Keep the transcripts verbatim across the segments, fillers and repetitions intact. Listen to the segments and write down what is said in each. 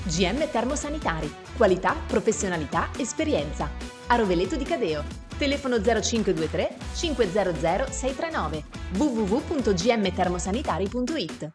G M Termosanitari. Qualità, professionalità, esperienza. A Roveleto di Cadeo. Telefono zero cinque due tre cinque zero zero sei tre nove. w w w punto g m termosanitari punto i t.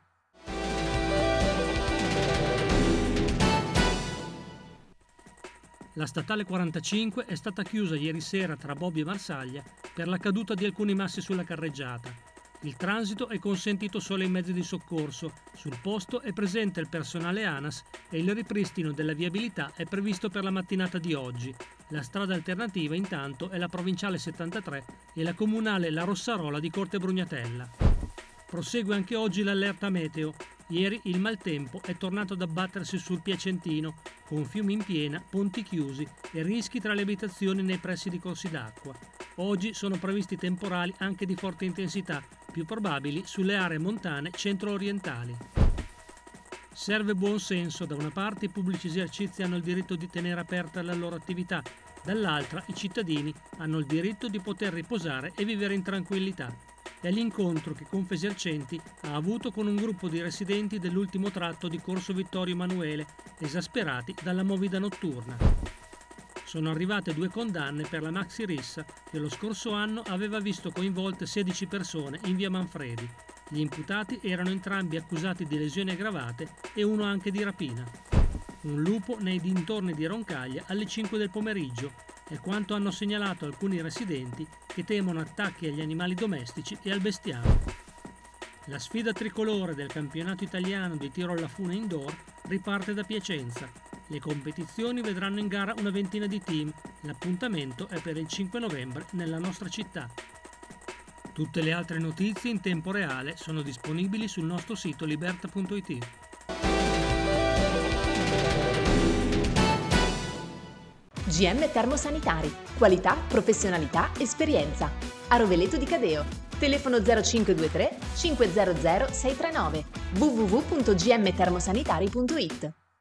La statale quarantacinque è stata chiusa ieri sera tra Bobbio e Marsaglia per la caduta di alcuni massi sulla carreggiata. Il transito è consentito solo ai mezzi di soccorso, sul posto è presente il personale ANAS e il ripristino della viabilità è previsto per la mattinata di oggi. La strada alternativa intanto è la provinciale settantatré e la comunale La Rossarola di Corte Brugnatella. Prosegue anche oggi l'allerta meteo. Ieri il maltempo è tornato ad abbattersi sul Piacentino, con fiumi in piena, ponti chiusi e rischi tra le abitazioni nei pressi di corsi d'acqua. Oggi sono previsti temporali anche di forte intensità, più probabili sulle aree montane centro-orientali. Serve buon senso: da una parte i pubblici esercizi hanno il diritto di tenere aperta la loro attività, dall'altra i cittadini hanno il diritto di poter riposare e vivere in tranquillità. È l'incontro che Confesercenti ha avuto con un gruppo di residenti dell'ultimo tratto di Corso Vittorio Emanuele, esasperati dalla movida notturna. Sono arrivate due condanne per la maxi rissa che lo scorso anno aveva visto coinvolte sedici persone in via Manfredi. Gli imputati erano entrambi accusati di lesioni aggravate e uno anche di rapina. Un lupo nei dintorni di Roncaglia alle cinque del pomeriggio è quanto hanno segnalato alcuni residenti che temono attacchi agli animali domestici e al bestiame. La sfida tricolore del campionato italiano di tiro alla fune indoor riparte da Piacenza. Le competizioni vedranno in gara una ventina di team. L'appuntamento è per il cinque novembre nella nostra città. Tutte le altre notizie in tempo reale sono disponibili sul nostro sito liberta punto i t. G M Termosanitari. Qualità, professionalità, esperienza. A Roveleto di Cadeo. Telefono zero cinque due tre cinque zero zero sei tre nove. w w w punto g m termosanitari punto i t.